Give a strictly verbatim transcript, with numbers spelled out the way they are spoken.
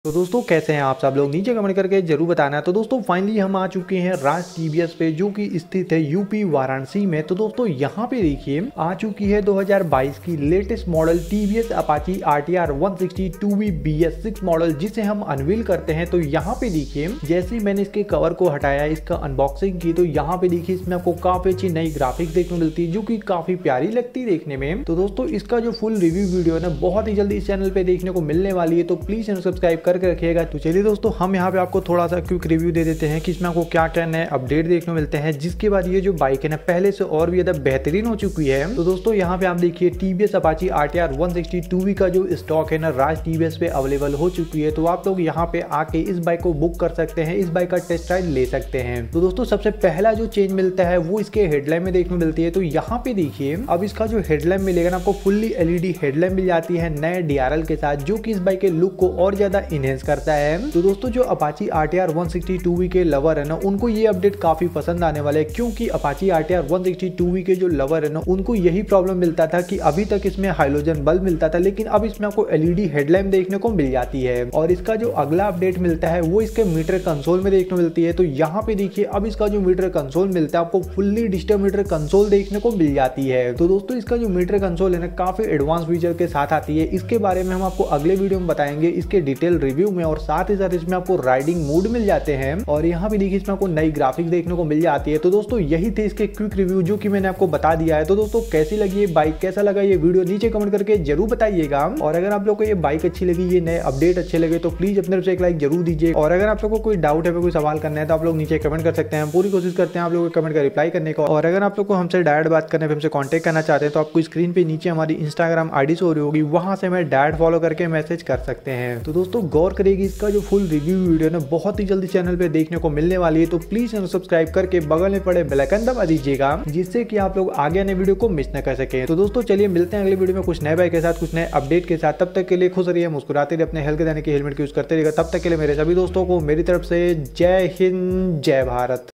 तो दोस्तों कैसे हैं आप सब लोग, नीचे कमेंट करके जरूर बताना। तो दोस्तों फाइनली हम आ चुके हैं राज टीवीएस पे, जो कि स्थित है यूपी वाराणसी में। तो दोस्तों यहाँ पे देखिए आ चुकी है दो हज़ार बाईस की latest model TVS Apache RTR one sixty two V B S six model, जिसे हम अनवील करते हैं। तो यहाँ पे देखिए जैसे ही मैंने इसके कवर को हटाया, इसका अनबॉक्सिंग की, तो यहाँ पे देखिए इसमें आपको काफी अच्छी नई ग्राफिक्स देखने को मिलती है, जो की काफी प्यारी लगती है देखने में। तो दोस्तों इसका जो फुल रिव्यू वीडियो है ना, बहुत ही जल्दी इस चैनल पे देखने को मिलने वाली है, तो प्लीज चैनल सब्सक्राइब करके रखिएगा। तो चलिए दोस्तों हम यहाँ पे आपको थोड़ा सा क्विक रिव्यू दे देते हैं कि इसमें आपको क्या क्या नए अपडेट देखने को मिलते हैं, जिसके बाद ये जो बाइक है ना पहले से और भी ज्यादा बेहतरीन हो चुकी है। तो दोस्तों यहाँ पे आप देखिए TVS Apache RTR one sixty two V का जो स्टॉक है ना राज टीवीएस पे अवेलेबल हो चुकी है। तो आप लोग यहाँ पे आके इस बाइक को बुक कर सकते हैं, इस बाइक का टेस्ट राइड ले सकते हैं। तो दोस्तों सबसे पहला जो चेंज मिलता है वो इसके हेडलाइट में देखने को मिलती है। तो यहाँ पे देखिए अब इसका जो हेडलाइट मिलेगा ना, आपको फुल्ली एलईडी हेडलाइट मिल जाती है नए डीआरएल के साथ, जो कि इस बाइक के लुक को और ज्यादा इनहेंस करता है। तो दोस्तों जो Apache RTR one sixty two V के लवर है ना, उनको ये अपडेट काफी पसंद आने वाला है, क्योंकि Apache RTR one sixty two V के जो लवर है ना, उनको यही प्रॉब्लम मिलता था कि अभी तक इसमें हाइलोजन बल्ब मिलता था, लेकिन अब इसमें आपको एलईडी हेडलाइट देखने को मिल जाती है। और इसका जो अगला अपडेट मिलता है वो इसके मीटर कंसोल में देखने को मिलती है। तो यहाँ पे देखिए अब इसका जो मीटर कंसोल मिलता है, आपको फुल्ली डिजिटल मीटर कंसोल देखने को मिल जाती है। तो दोस्तों इसका जो मीटर कंसोल है ना, काफी एडवांस फीचर के साथ आती है। इसके बारे में हम आपको अगले वीडियो में बताएंगे, इसके डिटेल रिव्यू में। और साथ ही साथ इसमें आपको राइडिंग मूड मिल जाते हैं, और यहाँ भी देखिए इसमें आपको नई ग्राफिक्स देखने को मिल जाती है। तो दोस्तों यही थे इसके क्विक रिव्यू, जो कि मैंने आपको बता दिया है। तो दोस्तों कैसी लगी ये बाइक, कैसा लगा ये वीडियो, नीचे कमेंट करके जरूर बताइएगा। और अगर आप लोग को ये बाइक अच्छी लगी, ये नए अपडेट अच्छे लगे, तो प्लीज अपने तरफ से एक लाइक जरूर दीजिए। और अगर आप लोग को कोई डाउट है, कोई सवाल करना है, तो आप लोग नीचे कमेंट कर सकते हैं। पूरी कोशिश करते हैं आप लोगों के कमेंट का रिप्लाई करने का। और अगर आप लोग को हमसे डायरेक्ट बात करने पे हमसे कांटेक्ट करना चाहते हैं, तो आपको स्क्रीन पे नीचे हमारी इंस्टाग्राम आईडी शो हो रही होगी, वहां से हमें डायरेक्ट फॉलो करके मैसेज कर सकते हैं। तो दोस्तों गौर करिएगा, इसका जो फुल रिव्यू वीडियो ना बहुत ही जल्दी चैनल पे देखने को मिलने वाली है। तो प्लीज चैनल सब्सक्राइब करके बगल में पड़े बेल आइकन दबा दीजिएगा, जिससे कि आप लोग आगे आने वीडियो को मिस न कर सके। तो दोस्तों चलिए मिलते हैं अगले वीडियो में कुछ नए बाइक के साथ, कुछ नए अपडेट के साथ। तब तक के लिए खुश रहिए, मुस्कुराते रहिए, अपने हेल्थ यानी कि हेलमेट यूज करते रहिएगा। तब तक के लिए मेरे सभी दोस्तों को मेरी तरफ से जय हिंद, जय भारत।